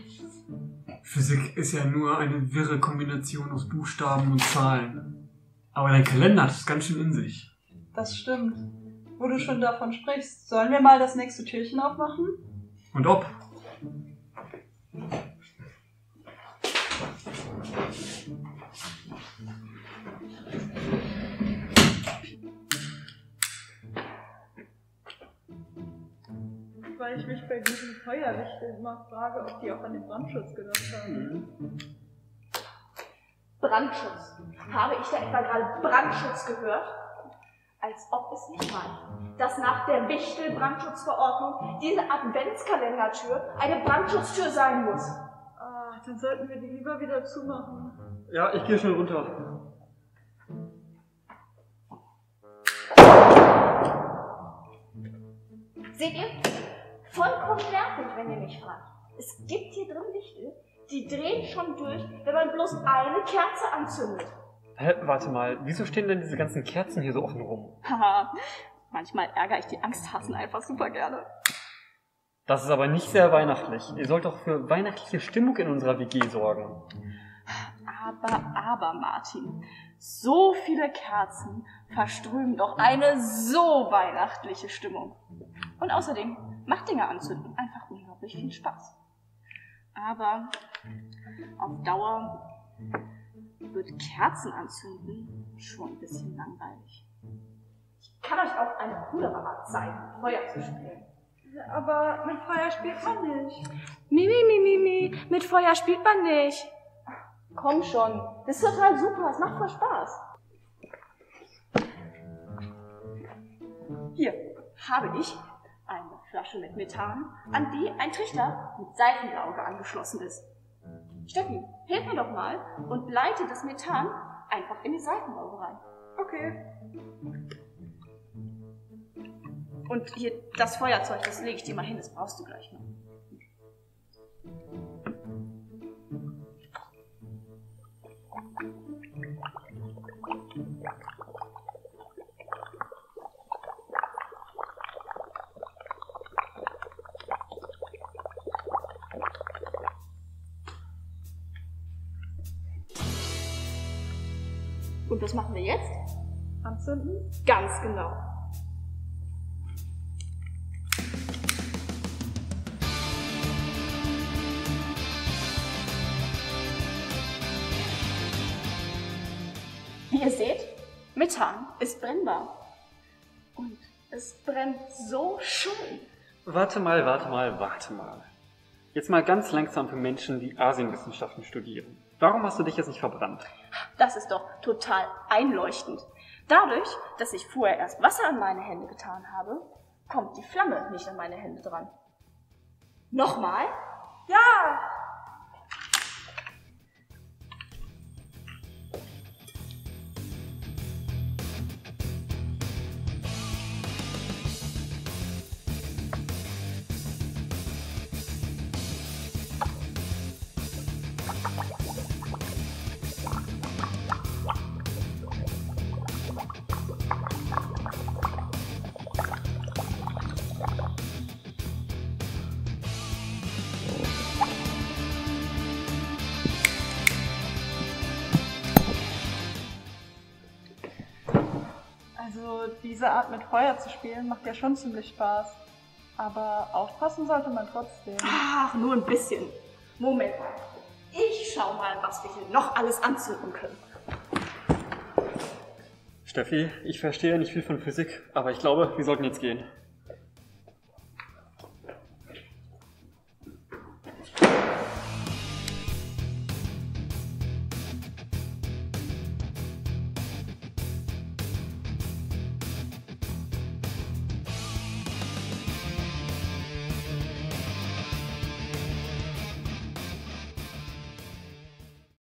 Physik ist ja nur eine wirre Kombination aus Buchstaben und Zahlen. Aber dein Kalender hat es ganz schön in sich. Das stimmt. Wo du schon davon sprichst, sollen wir mal das nächste Türchen aufmachen? Und ob? Weil ich mich bei diesen Feuerlichtern immer frage, ob die auch an den Brandschutz gedacht haben. Brandschutz. Habe ich da etwa gerade Brandschutz gehört? Als ob es nicht war, dass nach der Wichtel-Brandschutzverordnung diese Adventskalendertür eine Brandschutztür sein muss. Ah, dann sollten wir die lieber wieder zumachen. Ja, ich gehe schnell runter. Seht ihr? Vollkommen nervig, wenn ihr mich fragt. Es gibt hier drin Wichtel, die drehen schon durch, wenn man bloß eine Kerze anzündet. Hä, warte mal, wieso stehen denn diese ganzen Kerzen hier so offen rum? Haha, manchmal ärgere ich die Angsthasen einfach super gerne. Das ist aber nicht sehr weihnachtlich. Ihr sollt doch für weihnachtliche Stimmung in unserer WG sorgen. Aber, Martin, so viele Kerzen verströmen doch eine so weihnachtliche Stimmung. Und außerdem macht Dinge anzünden einfach unglaublich viel Spaß. Aber auf Dauer wird Kerzen anzünden schon ein bisschen langweilig. Ich kann euch auch eine coolere Art zeigen, Feuer zu spielen. Aber mit Feuer spielt man nicht. Mit Feuer spielt man nicht. Komm schon, das ist total super, es macht voll Spaß. Hier habe ich eine Flasche mit Methan, an die ein Trichter mit Seifenlauge angeschlossen ist. Steffi, hilf mir doch mal und leite das Methan einfach in die Seifenlauge rein. Okay. Und hier, das Feuerzeug, das lege ich dir mal hin, das brauchst du gleich noch. Und was machen wir jetzt? Anzünden? Ganz genau. Wie ihr seht, Methan ist brennbar. Und es brennt so schön. Warte mal. Jetzt mal ganz langsam für Menschen, die Asienwissenschaften studieren. Warum hast du dich jetzt nicht verbrannt? Das ist doch total einleuchtend. Dadurch, dass ich vorher erst Wasser an meine Hände getan habe, kommt die Flamme nicht an meine Hände dran. Nochmal? Ja! Also diese Art mit Feuer zu spielen macht ja schon ziemlich Spaß. Aber aufpassen sollte man trotzdem. Ach, nur ein bisschen. Moment mal. Ich schau mal, was wir hier noch alles anzünden können. Steffi, ich verstehe nicht viel von Physik, aber ich glaube, wir sollten jetzt gehen.